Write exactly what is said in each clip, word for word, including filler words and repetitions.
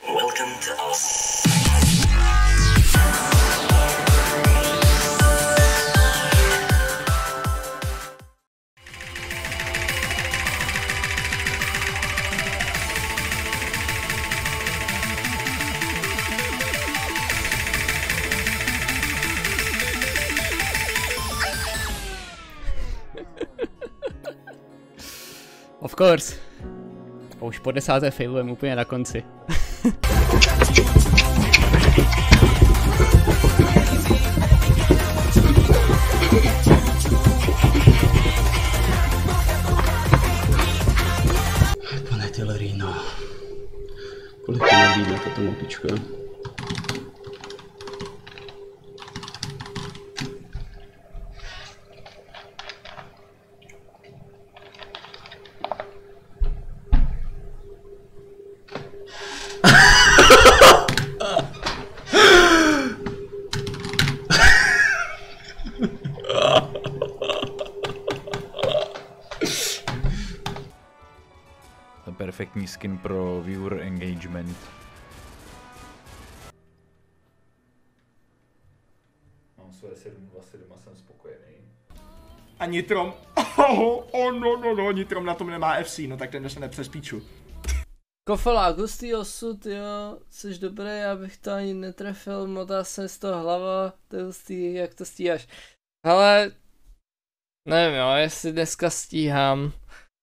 Welcome to us. Of course. A už po desáté failujeme úplně na konci. Pane Tillerino, kolik to nabídne tato mopička? Perfektní skin pro viewer engagement. Mám své sedm dvacet sedm a jsem spokojený. A Nitrom, oh, oh no no no, Nitrom na tom nemá F C, no tak ten dostane přes píču. Kofela, hustý osud, jo, jsi dobrý, já bych to ani netrefil, motá se z toho hlava, to je hustý, jak to stíháš. Ale, nevím jo, jestli dneska stíhám.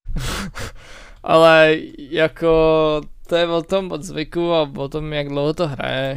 Ale jako to je o tom od zvyku a o tom, jak dlouho to hraje.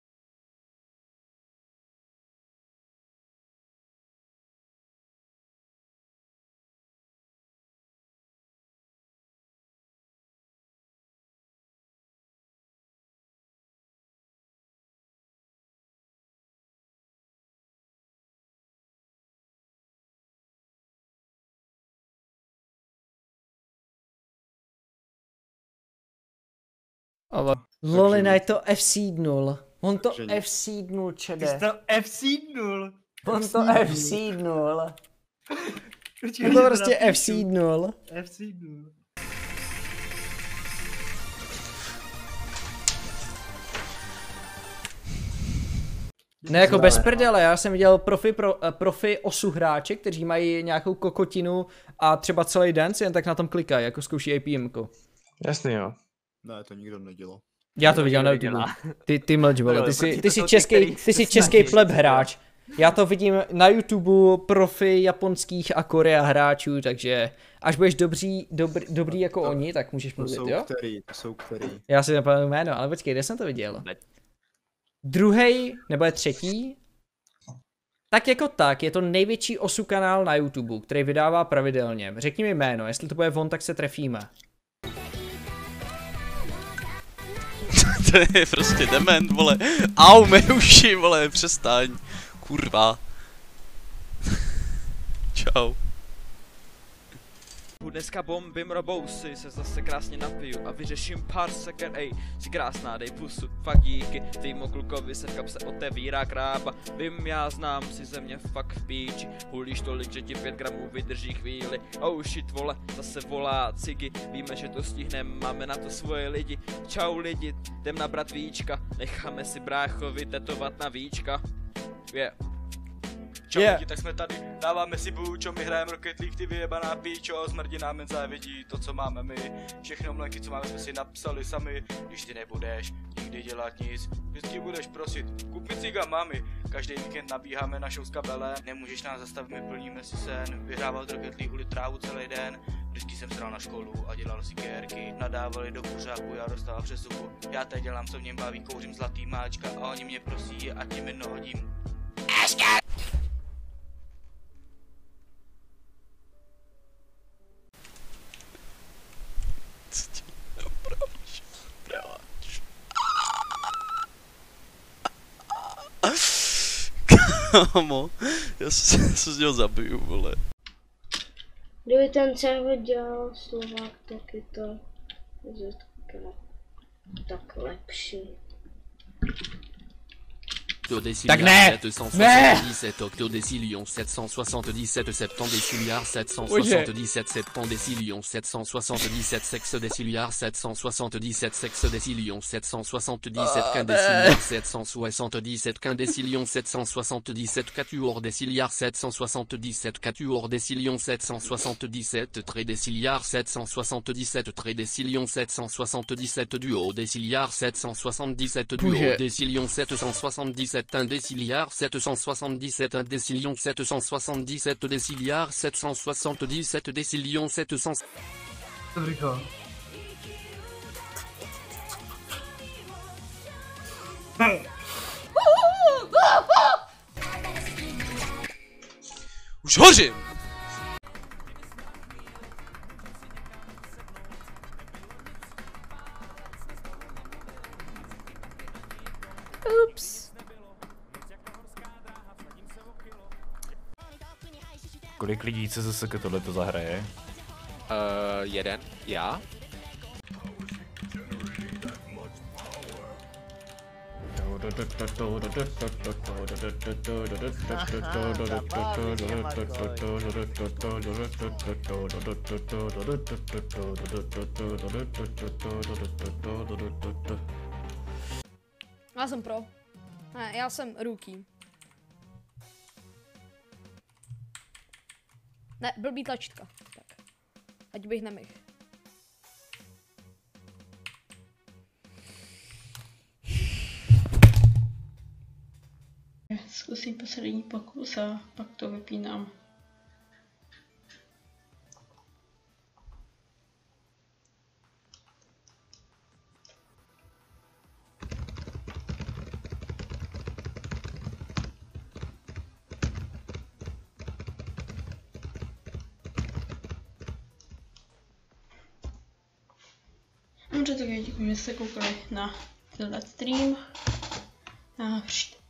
Ale... Lolina je to F C nul. On to F C nul čede. Ty jsi to F C nul. On to F C nul. On to prostě F C nul. F C nul. Ne jako bez prdele, já jsem viděl profi, pro, profi osu hráče, kteří mají nějakou kokotinu a třeba celý den si jen tak na tom klikají, jako zkouší A P M ko. Jasný jo. Ne, to nikdo nedělal. Já to viděl na YouTube. Ty, ty mlč, vole, ty jsi, ty jsi český, ty jsi český pleb hráč. Já to vidím na YouTube profi japonských a Korea hráčů, takže až budeš dobrý, dobrý, dobrý jako oni, tak můžeš mluvit, jo? To jsou který, to jsou který. Já si nepamatuji jméno, ale počkej, kde jsem to viděl? Druhý, nebo je třetí? Tak jako tak, je to největší osu kanál na YouTube, který vydává pravidelně. Řekni mi jméno, jestli to bude on, tak se trefíme. To je prostě dement, vole. Au, mé uši, vole, přestaň. Kurva. Čau. Dneska bombím robousy, se zase krásně napiju a vyřeším pár seker, ej, jsi krásná, dej pusu, fakt díky, tvýmu klukovi se v kapse otevírá krába, vím, já znám si země fakt v píči, hulíš tolik, že ti pět gramů vydrží chvíli, oh shit, vole, zase volá cigy, víme, že to stihneme, máme na to svoje lidi, čau lidi, jdem nabrat víčka, necháme si bráchovi tetovat na víčka, yeah. Čau Yeah. lidi, tak jsme tady, dáváme si bůčo, my hrajeme Rocket League, ty vyjebaná píčo, smrdí nám jen závidí to, co máme my, všechno mlenky, co máme, jsme si napsali sami, když ty nebudeš nikdy dělat nic, vždycky budeš prosit, kup mi ciga mami, každý víkend nabíháme na show s kabelem, nemůžeš nás zastavit, my plníme si sen, vyhrával Rocket League, huli trávu celý den, vždycky jsem sral na školu a dělal si kérky, nadávali do kuřáku, já dostával přes zubu, já teď dělám, co v něm baví, kouřím zlatý máčka a oni mě prosí, ať jim jedno hodím. Kámo, já se, se z něho zabiju, vole. Kdyby ten server dělal Slovák, tak je to tak lepší. Tak ne! Ne! octodécillions sept cent soixante-dix-sept septendéciliards sept cent soixante-dix-sept septendécillions sept cent soixante-dix-sept sexodéciliards sept cent soixante-dix-sept sexodécillions sept cent soixante-dix-sept quindéciliards sept cent soixante-dix-sept quindécillions sept cent soixante-dix-sept quatuordéciliards sept cent soixante-dix-sept quatuordécillions sept cent soixante-dix-sept trédéciliards sept cent soixante-dix-sept trédécillions sept cent soixante-dix-sept duodéciliards sept cent soixante-dix-sept duodécillions sept cent soixante-dix-sept indéciliards sept cent soixante-dix-sept indécillions sept cent soixante-dix-sept déciliards sept cent soixante-dix-sept décillions sept cents. Už hořím! Ups. Kolik lidí C Z S K tohleto zahraje? Uh, jeden. Já? Já jsem pro. Ne, já jsem rookie. Ne, blbý tlačítka. Tak. Ať bych nemohl. Zkusím poslední pokus a pak to vypínám. Dobře, tak já děkuji, že jste koukali na tenhle stream. A přijď.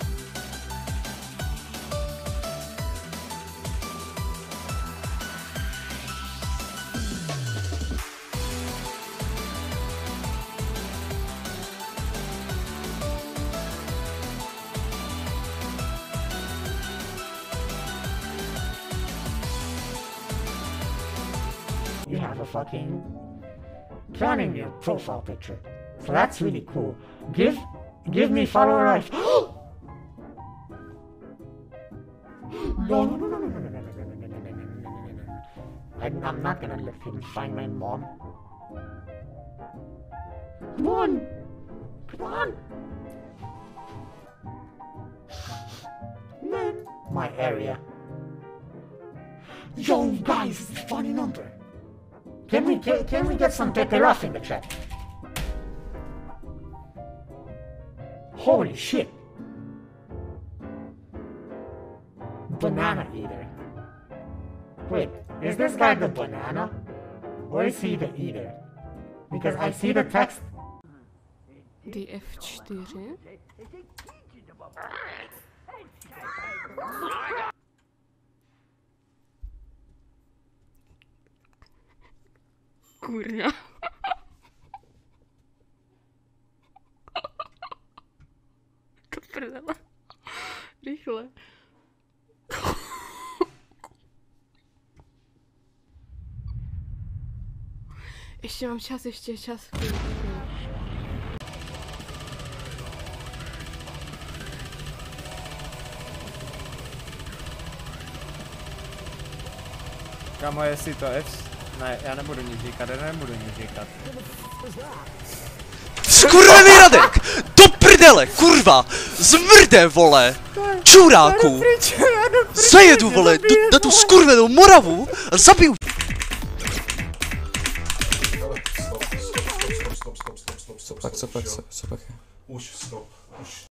You have a fucking plan in your profile picture. So that's really cool. Give give me follower rights. No, no, no, no, no, no, no, no, no, no, no, no, no, no. I'm, I'm not gonna let him find my mom. Come on! Come on! Man, my area. Yo, guys, it's a funny number. Can we can, can we get some Peperoff in the chat? Holy shit! Banana eater. Wait, is this guy the banana? Or is he the eater? Because I see the text. D F čtyři. Kurňa. To prdele. Rychle. Ještě mám čas, ještě čas. Kamo, jestli to F... Ne, já nebudu nic říkat, já nebudu nic říkat. Skurvený Radek! Do prdele, kurva! Zmrde, vole! Čuráku! Zajedu, vole, do, na tu skurvenou Moravu a zabiju! Co pak, co pak, co, co pak je? Už, stop, už.